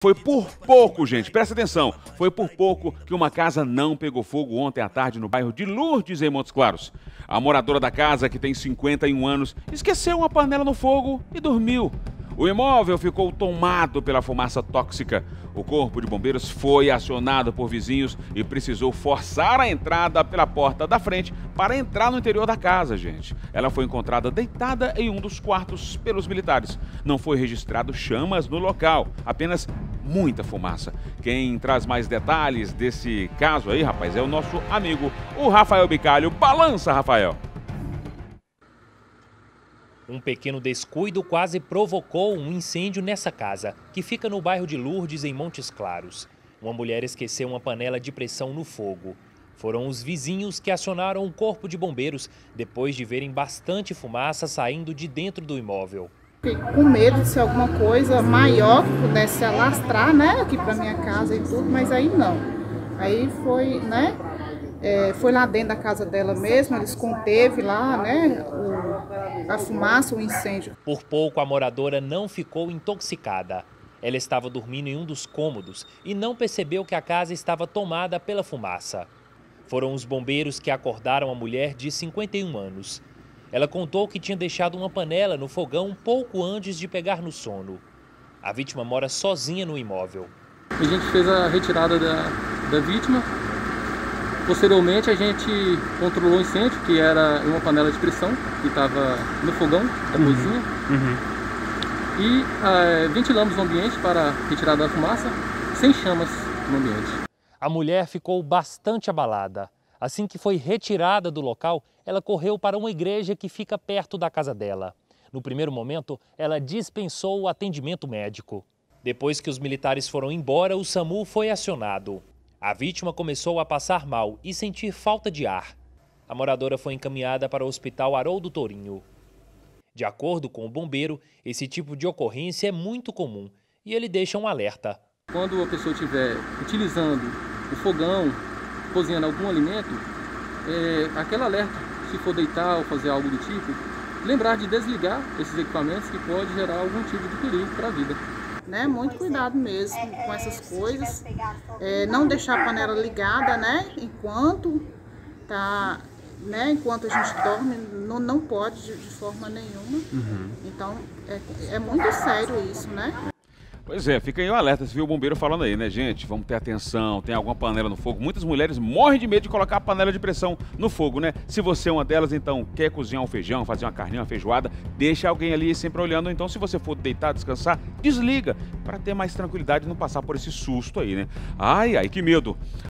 Foi por pouco, gente, presta atenção, foi por pouco que uma casa não pegou fogo ontem à tarde no bairro de Lourdes, em Montes Claros. A moradora da casa, que tem 51 anos, esqueceu uma panela no fogo e dormiu. O imóvel ficou tomado pela fumaça tóxica. O corpo de bombeiros foi acionado por vizinhos e precisou forçar a entrada pela porta da frente para entrar no interior da casa, gente. Ela foi encontrada deitada em um dos quartos pelos militares. Não foi registrado chamas no local, apenas muita fumaça. Quem traz mais detalhes desse caso aí, rapaz, é o nosso amigo, o Rafael Bicalho. Balança, Rafael! Um pequeno descuido quase provocou um incêndio nessa casa, que fica no bairro de Lourdes, em Montes Claros. Uma mulher esqueceu uma panela de pressão no fogo. Foram os vizinhos que acionaram o corpo de bombeiros depois de verem bastante fumaça saindo de dentro do imóvel. Fiquei com medo de ser alguma coisa maior que pudesse alastrar, né, aqui para minha casa e tudo, mas aí não. Aí foi, né? Foi lá dentro da casa dela mesmo, eles conteve lá, né, a fumaça, o incêndio. Por pouco a moradora não ficou intoxicada. Ela estava dormindo em um dos cômodos e não percebeu que a casa estava tomada pela fumaça. Foram os bombeiros que acordaram a mulher de 51 anos. Ela contou que tinha deixado uma panela no fogão um pouco antes de pegar no sono. A vítima mora sozinha no imóvel. A gente fez a retirada da vítima. Posteriormente, a gente controlou o incêndio, que era uma panela de pressão que estava no fogão da cozinha. E ventilamos o ambiente para retirada da fumaça, sem chamas no ambiente. A mulher ficou bastante abalada. Assim que foi retirada do local, ela correu para uma igreja que fica perto da casa dela. No primeiro momento, ela dispensou o atendimento médico. Depois que os militares foram embora, o SAMU foi acionado. A vítima começou a passar mal e sentir falta de ar. A moradora foi encaminhada para o Hospital Haroldo Tourinho. De acordo com o bombeiro, esse tipo de ocorrência é muito comum e ele deixa um alerta. Quando a pessoa estiver utilizando o fogão, cozinhando algum alimento, aquele alerta, se for deitar ou fazer algo do tipo, lembrar de desligar esses equipamentos que pode gerar algum tipo de perigo para a vida. Né, muito cuidado mesmo com essas coisas, não deixar a panela ligada, né, enquanto a gente dorme, não pode de forma nenhuma. Então é muito sério isso, né? Pois é, fica aí o alerta, você viu o bombeiro falando aí, né, gente? Vamos ter atenção, tem alguma panela no fogo. Muitas mulheres morrem de medo de colocar a panela de pressão no fogo, né? Se você é uma delas, então, quer cozinhar um feijão, fazer uma carninha, uma feijoada, deixa alguém ali sempre olhando. Então, se você for deitar, descansar, desliga, para ter mais tranquilidade e não passar por esse susto aí, né? Ai, ai, que medo!